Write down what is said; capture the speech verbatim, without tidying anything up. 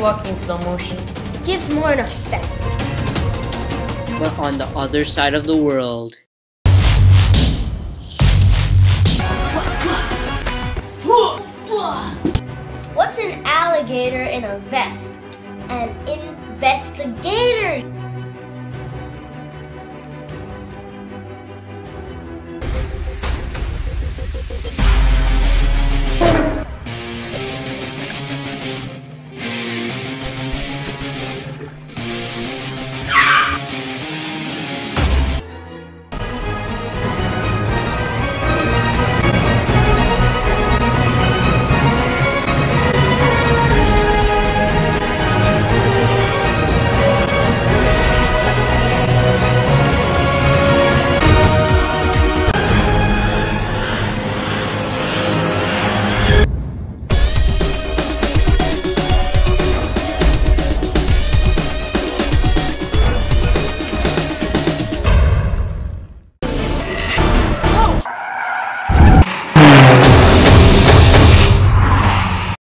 walking in slow motion. Gives more an effect. But on the other side of the world. What's an alligator in a vest? An investigator!